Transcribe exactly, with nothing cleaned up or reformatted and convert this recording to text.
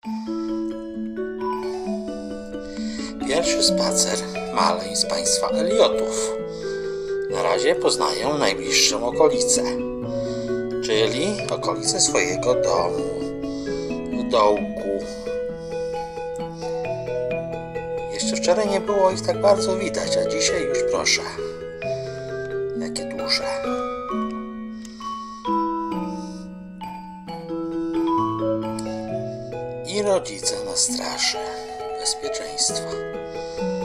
Pierwszy spacer maleń z państwa Eliotów. Na razie poznają najbliższą okolicę, czyli okolicę swojego domu w dołku. Jeszcze wczoraj nie było ich tak bardzo widać, a dzisiaj już proszę, jakie duże. I rodzice na straży bezpieczeństwa.